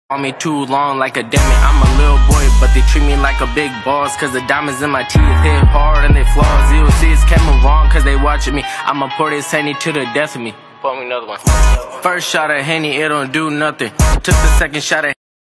On me too long like a demon. I'm a little boy, but they treat me like a big boss. Cause the diamonds in my teeth hit hard and they flaws. You'll see it's camera wrong cause they watching me. I'ma pour this Henny to the death of me. Pour me another one. First shot of Henny, it don't do nothing. Took the second shot of